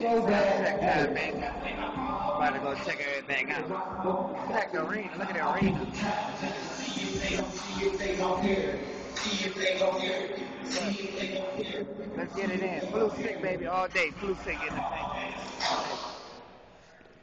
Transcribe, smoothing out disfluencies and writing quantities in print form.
Check that, baby. About to go check everything out. Check the arena. Look at the arena. Look, let's get it in. Blue sick, baby, all day. Blue sick in the thing.